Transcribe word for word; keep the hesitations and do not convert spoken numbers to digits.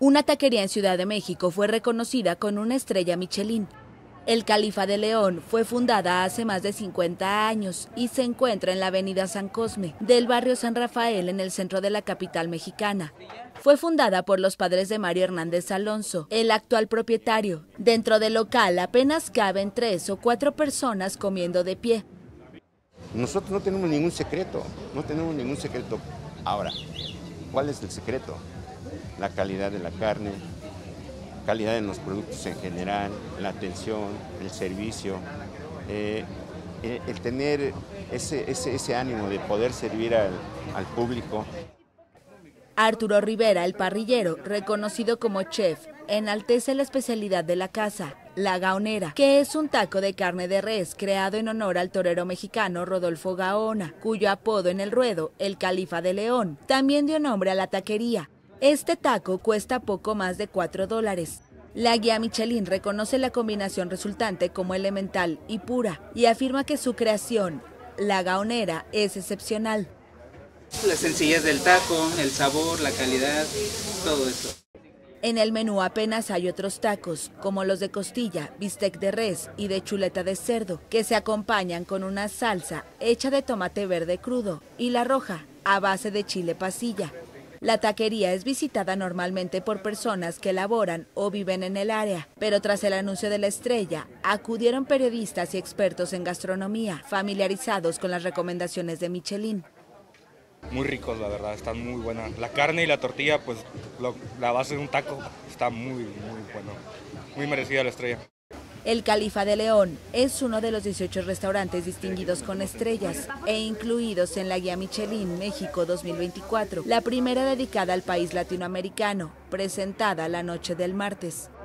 Una taquería en Ciudad de México fue reconocida con una estrella Michelin. El Califa de León fue fundada hace más de cincuenta años y se encuentra en la avenida San Cosme, del barrio San Rafael, en el centro de la capital mexicana. Fue fundada por los padres de Mario Hernández Alonso, el actual propietario. Dentro del local apenas caben tres o cuatro personas comiendo de pie. Nosotros no tenemos ningún secreto, no tenemos ningún secreto. Ahora, ¿cuál es el secreto? La calidad de la carne, calidad en los productos en general, la atención, el servicio, eh, el, el tener ese, ese, ese ánimo de poder servir al, al público. Arturo Rivera, el parrillero, reconocido como chef, enaltece la especialidad de la casa, la gaonera, que es un taco de carne de res creado en honor al torero mexicano Rodolfo Gaona, cuyo apodo en el ruedo, el Califa de León, también dio nombre a la taquería. Este taco cuesta poco más de cuatro dólares. La guía Michelin reconoce la combinación resultante como elemental y pura y afirma que su creación, la gaonera, es excepcional. La sencillez del taco, el sabor, la calidad, todo eso. En el menú apenas hay otros tacos, como los de costilla, bistec de res y de chuleta de cerdo, que se acompañan con una salsa hecha de tomate verde crudo y la roja, a base de chile pasilla. La taquería es visitada normalmente por personas que laboran o viven en el área, pero tras el anuncio de la estrella, acudieron periodistas y expertos en gastronomía, familiarizados con las recomendaciones de Michelin. Muy ricos, la verdad, están muy buenas. La carne y la tortilla, pues lo, la base de un taco está muy, muy bueno. Muy merecida la estrella. El Califa de León es uno de los dieciocho restaurantes distinguidos con estrellas e incluidos en la guía Michelin México dos mil veinticuatro, la primera dedicada al país latinoamericano, presentada la noche del martes.